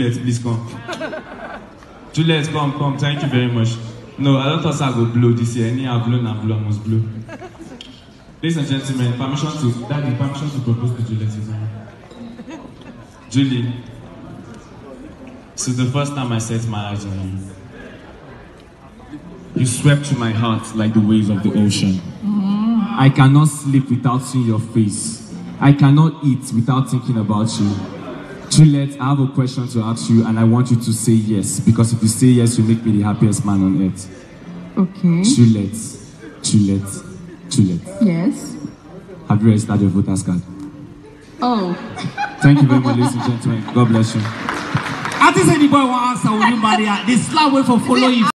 Juliet, please come. Juliet, come. Thank you very much. No, I don't thought I would blow this year. Any I've blown, I must blow. Ladies and gentlemen, permission to propose to Juliet. Julie, this is the first time I set my eyes on you. You swept through my heart like the waves of the ocean. I cannot sleep without seeing your face. I cannot eat without thinking about you. Juliet, I have a question to ask you, and I want you to say yes, because if you say yes, you make me the happiest man on earth. Okay. Juliet. Yes. Have you registered your voter's card? Oh. Thank you very much, ladies and gentlemen. God bless you. I think anybody want to answer, will you marry her? This slap way for follow you.